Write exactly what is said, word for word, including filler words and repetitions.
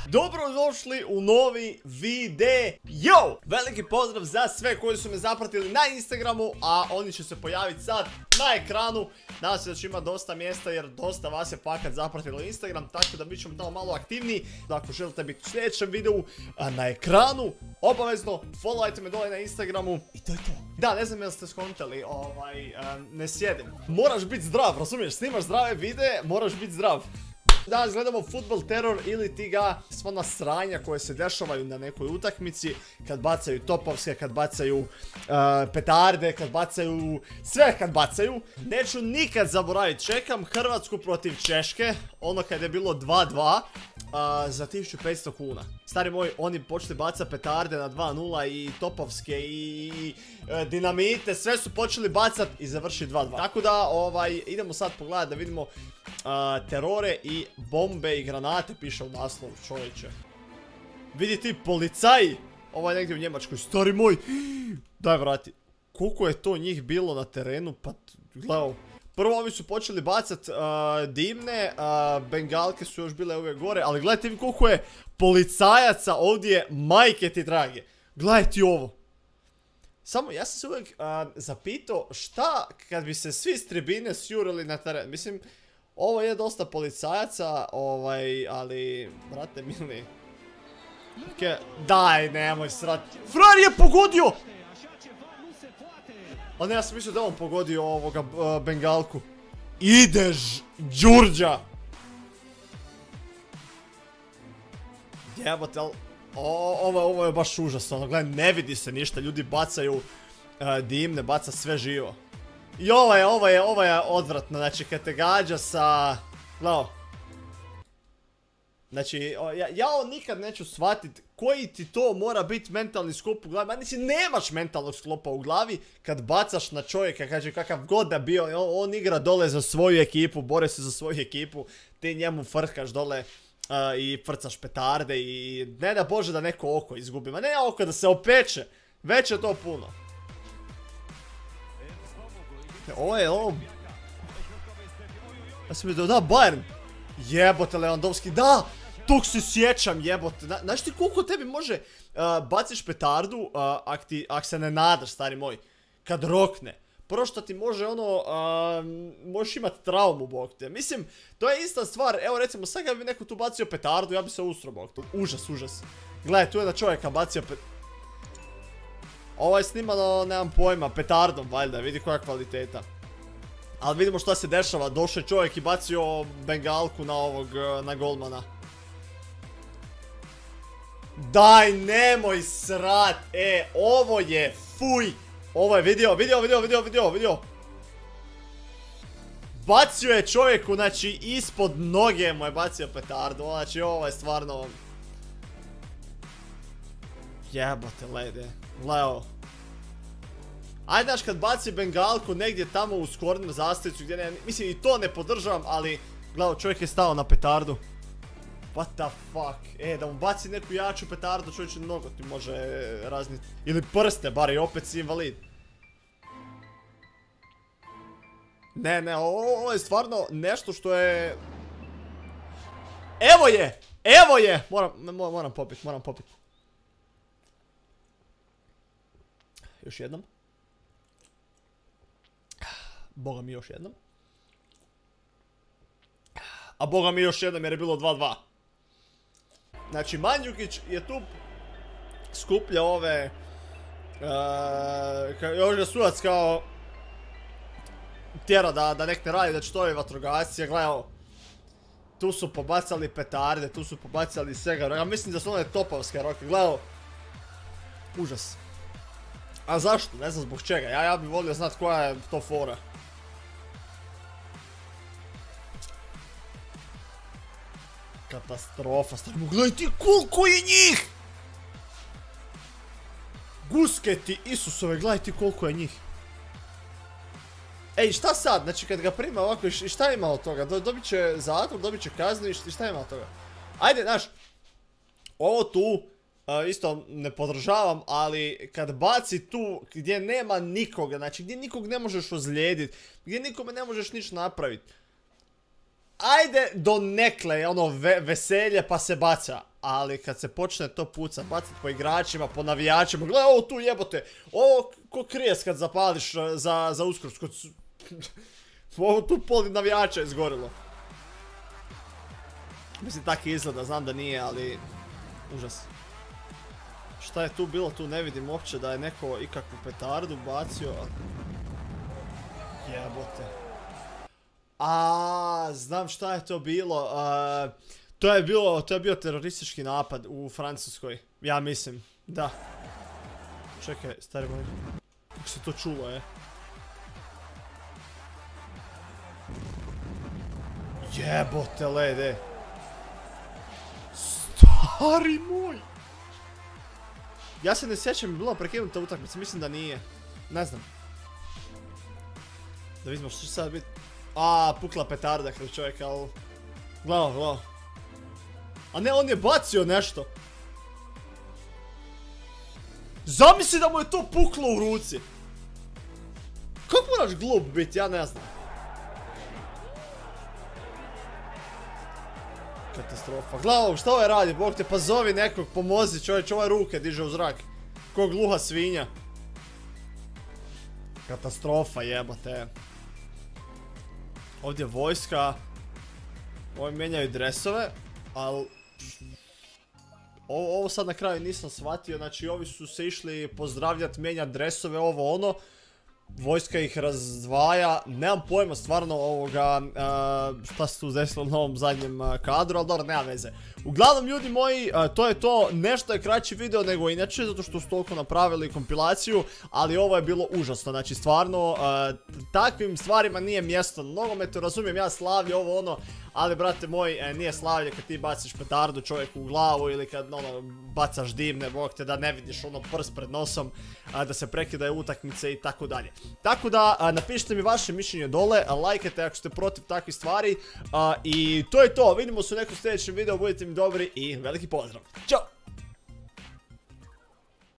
Dobrodošli u novi video. Veliki pozdrav za sve koji su me zapratili na Instagramu, a oni će se pojaviti sad na ekranu. Nadam se da će imati dosta mjesta jer dosta vas je fakat zapratilo Instagram, tako da bit ćemo tamo malo aktivniji. Ako želite biti u sljedećem videu na ekranu, obavezno followajte me dole na Instagramu i to je to. Da, ne znam jel ste skontali, ovaj, ne sjedim. Moraš biti zdrav, razumiješ, snimaš zdrave videe, moraš biti zdrav. Danas gledamo Football Terror ili ti ga sva nasranja koje se dešavaju na nekoj utakmici, kad bacaju topovske, kad bacaju uh, petarde, kad bacaju sve kad bacaju. Neću nikad zaboraviti, čekam Hrvatsku protiv Češke, ono kad je bilo dva dva, uh, za tisuću petsto kuna. Stari moj, oni počeli bacati petarde na dva nula i topovske i, i uh, dinamite, sve su počeli bacati i završi dva dva. Tako da, ovaj, idemo sad pogledati da vidimo Uh, terore i bombe i granate, piše u naslovu, čovječe. Vidi ti, policaji! Ovo je negdje u Njemačkoj, stari moj! Daj vrati, koliko je to njih bilo na terenu, pa gledaj. Prvo ovi su počeli bacat uh, dimne, uh, bengalke su još bile uvijek gore, ali gledajte vi koliko je policajaca ovdje, majke ti drage. Gledaj ti ovo. Samo, ja sam se uvijek uh, zapitao šta kad bi se svi s tribine sjurili na teren. Mislim, ovo je dosta policajaca, ovaj, ali, brate mili. Okay. Daj, nemoj srati. Frajer je pogodio! A ne, ja sam mislio da on pogodio ovoga uh, bengalku. Ideš, Đurđa! Jebote, ali, ovo, ovo je baš užasno, ono, gledaj, ne vidi se ništa, ljudi bacaju uh, dimne, baca sve živo. I ovo je, ovo je, ovo je odvratno, znači kad te gađa sa... Gledao. Znači, o, ja, ja ovo nikad neću shvatit koji ti to mora biti mentalni sklop u glavi. Znači, nemaš mentalnog sklopa u glavi kad bacaš na čovjeka, kaže kakav god da bio, on, on igra dole za svoju ekipu, bore se za svoju ekipu, ti njemu frkaš dole uh, i frcaš petarde i ne da Bože da neko oko izgubi, ma ne oko da se opeče, već je to puno. Ovo je, ovo... Ja sam vidio, da, Bayern! Jebote, Lewandowski, da! Tog se sjećam, jebote. Znaš ti koliko tebi može uh, baciš petardu, uh, ak, ti, ak se ne nadaš, stari moj, kad rokne. Prvo što ti može ono, uh, možeš imati traumu, bog te. Mislim, to je ista stvar, evo recimo sad kad bi neko tu bacio petardu, ja bi se usro, bog te. Užas, užas. Gledaj, tu je da čovjeka bacio petardu. Ovo je snimano, nemam pojma, petardom, valjda, vidi koja kvaliteta. Ali vidimo šta se dešava, došao je čovjek i bacio bengalku na ovog, na golmana. Daj, nemoj srat, e, ovo je, fuj. Ovo je, vidio, vidio, vidio, vidio, vidio, vidio. Bacio je čovjeku, znači, ispod noge mu je bacio petardu, znači, ovo je stvarno... Jebote, lede. Leo. Ajde, znaš, kad baci bengalku negdje tamo u skornju zastavicu gdje ne... Mislim, i to ne podržavam, ali... Gledao, čovjek je stao na petardu. What the fuck? E, da mu baci neku jaču petardu, čovječe mnogo ti može razniti. Ili prste, bar i opet si invalid. Ne, ne, ovo je stvarno nešto što je... Evo je! Evo je! Moram, moram popit, moram popit. Još jednom. Boga mi još jednom. A boga mi još jednom jer je bilo dva dva. Znači Mandžukić je tu skuplja ove... Uh, još ga sudac kao... Tjera da, da nek ne radi, da će to je vatrogascija. Gledaj ovo. Tu su pobacali petarde, tu su pobacali svega. Ja mislim da su one topovske roke. Gledaj ovo. Užas. A zašto? Ne znam zbog čega. Ja, ja bih volio znat koja je to fora. Katastrofa. Stavimo, gledaj ti koliko je njih! Guske ti, Isusove, gledaj ti koliko je njih. Ej, šta sad? Znači kad ga prima ovako, šta ima od toga? Dobit će zatvor, dobit će kaznu i šta ima od toga? Ajde, znaš, ovo tu... Uh, isto ne podržavam, ali kad baci tu gdje nema nikoga, znači gdje nikog ne možeš ozlijediti, gdje nikome ne možeš ništa napraviti. Ajde do nekle, ono, ve veselje pa se baca, ali kad se počne to pucat, bacit po igračima, po navijačima, gledaj ovo tu jebote, ovo ko krijest kad zapališ za, za Uskrs, ovo tu pol navijača je izgorilo. Mislim, tako izgleda, znam da nije, ali užas. Šta je tu bilo, tu ne vidim uopće da je neko ikakvu petardu bacio. Jebote. A, znam šta je to bilo. A, to je bilo, to je bio teroristički napad u Francuskoj. Ja mislim, da. Čekaj, stari moj. Kako se to čulo, je? Jebote lede. Stari moj. Ja se ne sjećam, je bila prekinuta utakmica, mislim da nije. Ne znam. Da vidimo što će sad biti. A, pukla petarda kroz čovjeka, ali... Gledao, gledao. A ne, on je bacio nešto. Zamisli da mu je to puklo u ruci. Kako moraš glup biti, ja ne znam. Katastrofa. Gledao, šta ovaj radi, bog te, pa zovi nekog, pomozi čovječ, ovaj ruke diže u zrak. Ko gluha svinja. Katastrofa, jebote. Ovdje vojska. Ovi mijenjaju dresove, ali... Ovo, ovo sad na kraju nisam shvatio, znači ovi su se išli pozdravljati, mijenjati dresove, ovo ono. Vojska ih razdvaja, nemam pojma stvarno ovoga, uh, šta se tu desilo na ovom zadnjem uh, kadru, ali dobro, nema veze. Uglavnom, ljudi moji, uh, to je to, nešto je kraći video nego inače, zato što su toliko napravili kompilaciju, ali ovo je bilo užasno, znači stvarno, uh, takvim stvarima nije mjesto na nogometu, razumijem ja slavlje, ovo ono, ali brate moj, e, nije slavlje kad ti baciš petardu čovjeku u glavu ili kad ono, bacaš dimne, bog te da ne vidiš ono prst pred nosom, a, da se prekidaju utakmice i tako dalje. Tako da, a, napišite mi vaše mišljenje dole, a, lajkajte ako ste protiv takvih stvari, a, i to je to, vidimo se u nekom sljedećem videu, budite mi dobri i veliki pozdrav. Ćao!